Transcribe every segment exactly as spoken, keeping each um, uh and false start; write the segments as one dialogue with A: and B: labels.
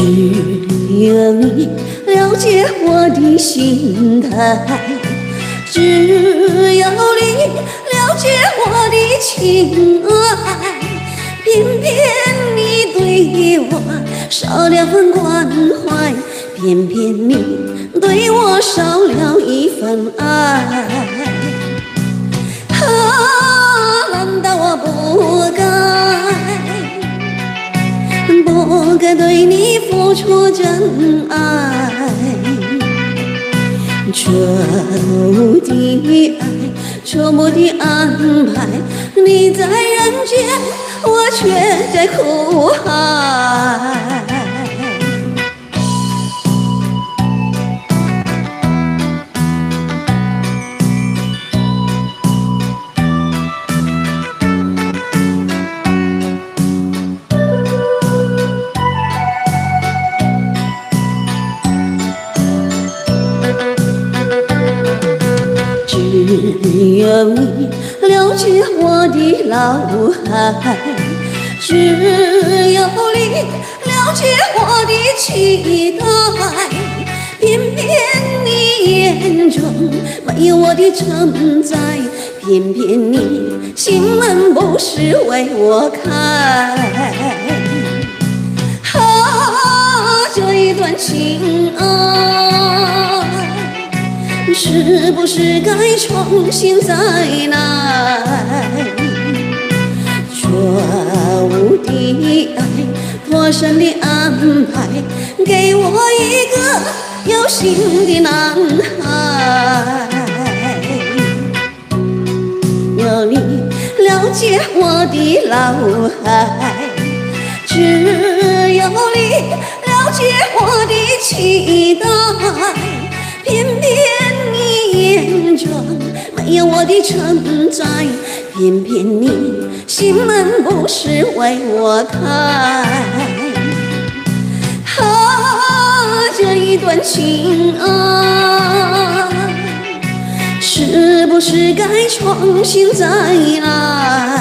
A: 有你了解我的心态，只有你了解我的情爱，偏偏你对我少了份关怀，偏偏你对我少了一份爱。啊，难道我不该不该对你付出真爱？这无的爱，这么的安排，你在人间，我却在苦海。只有你了解我的老海，只有你了解我的期待，偏偏你眼中没有我的承载，偏偏你心门不是为我开。啊，这一段情爱是不是该重新再来？错误的爱，妥善的安排，给我一个有心的男孩。有你了解我的老海，只有你了解我的期待，偏偏眼中没有我的承载，偏偏你心门不是为我开。啊，这一段情爱是不是该重新再来？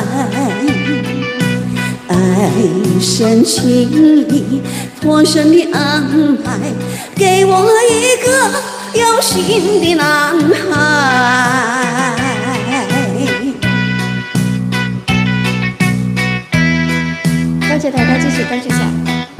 A: 爱深情意，妥善的安排，给我一个有心的男孩。
B: 多謝大家支持，跟住先。